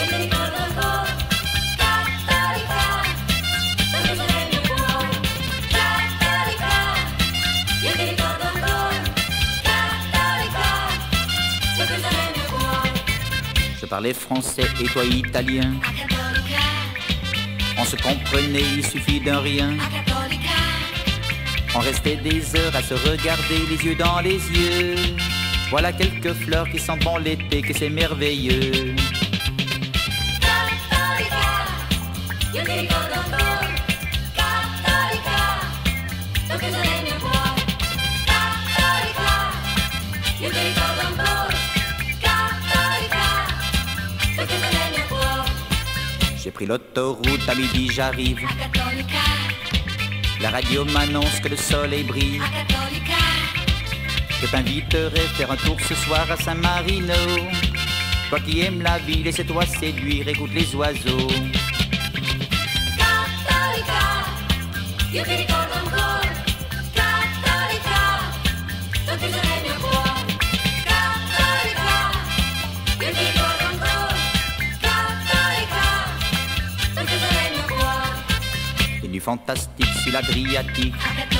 Je parlais français et toi italien. On se comprenait, il suffit d'un rien. On restait des heures à se regarder les yeux dans les yeux. Voilà quelques fleurs qui sentent bon l'été, que c'est merveilleux. J'ai pris l'autoroute, à midi j'arrive. La radio m'annonce que le soleil brille. Je t'inviterai à faire un tour ce soir à Saint-Marino. Toi qui aimes la vie, laisse-toi séduire, écoute les oiseaux. Des nuits fantastiques sur l'Adriatique.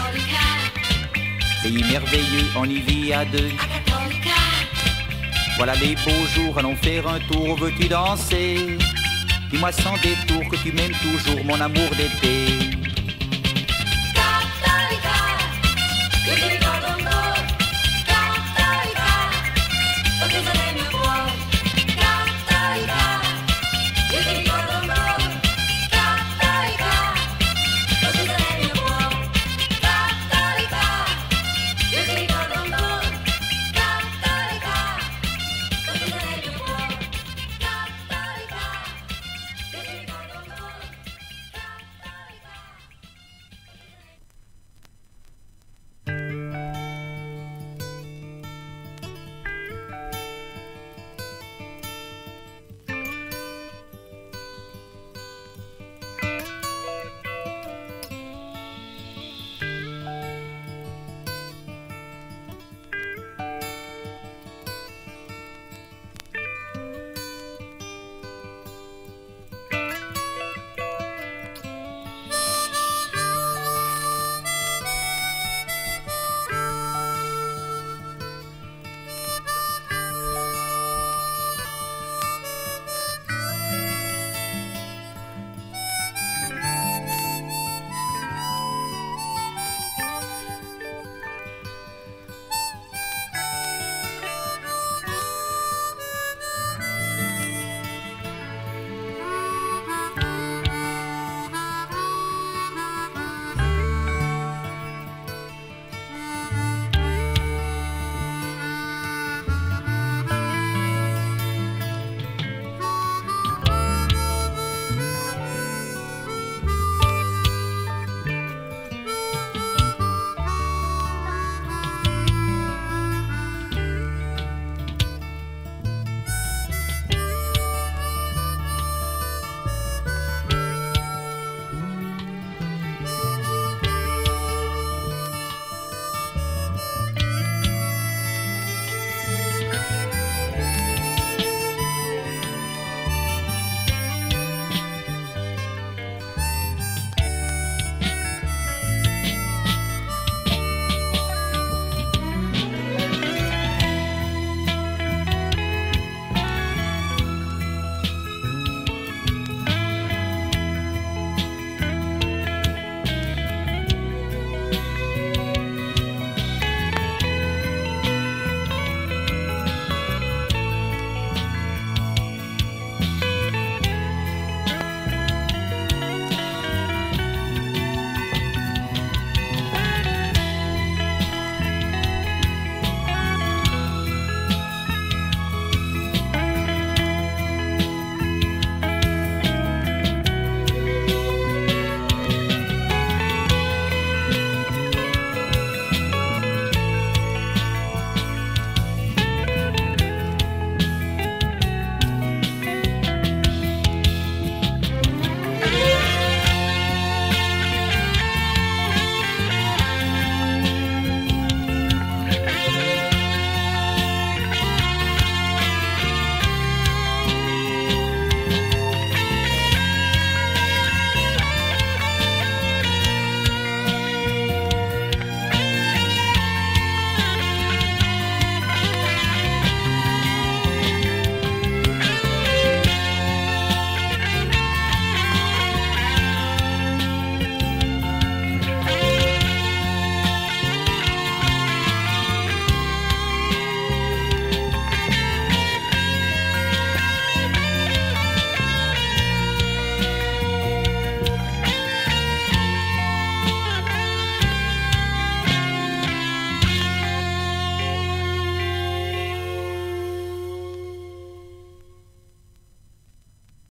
Pays merveilleux, on y vit à deux. Voilà les beaux jours, allons faire un tour, veux-tu danser? Dis-moi sans détour que tu m'aimes toujours, mon amour d'été.